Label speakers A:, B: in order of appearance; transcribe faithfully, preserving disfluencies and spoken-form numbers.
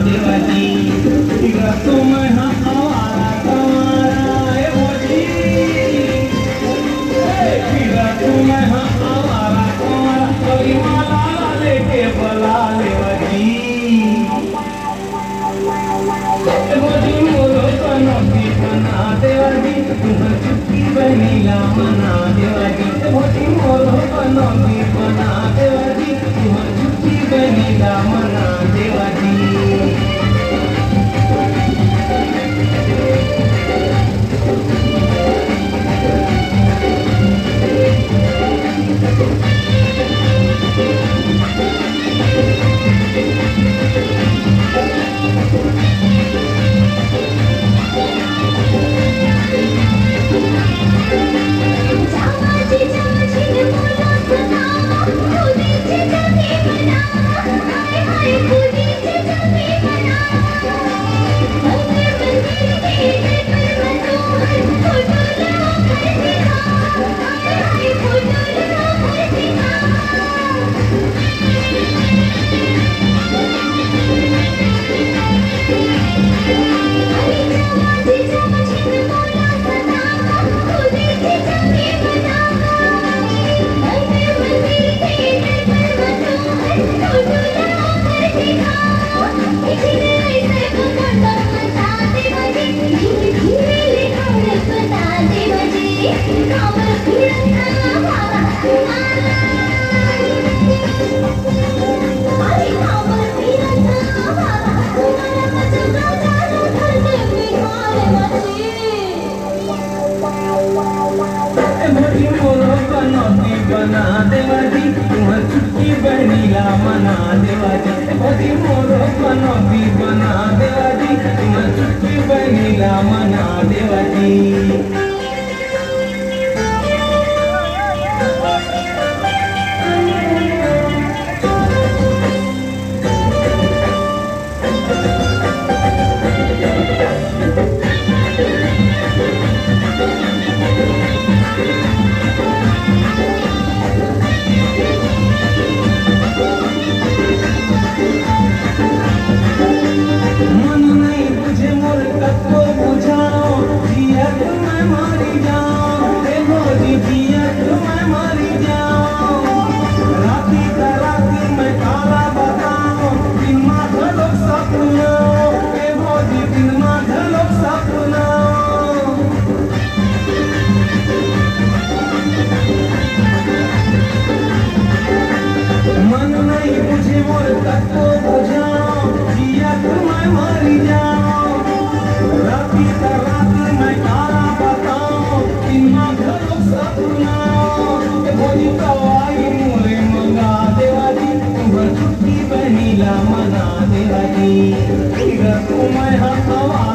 A: देवाजी फिर तुम हमारा तुम्हारा भोजी फिर तुम हमारा तुम्हारा कोई माला लेके बोला देवाजी भोजी मोरो कनौती बना देवाजी तुम्हार चुटकी बनीला मना देवाजी भोजी मोरो कनौती बना देवाजी तुम्हार चुटकी बनीला मना देवाजी बना देवाजी तुम्हार चुटकी बनीला मना देवाजी भोजी मोरो कनौती बना देवाजी तुम्हार चुटकी बनीला मना देवाजी मना देवाजी फिर तुम्हें हवा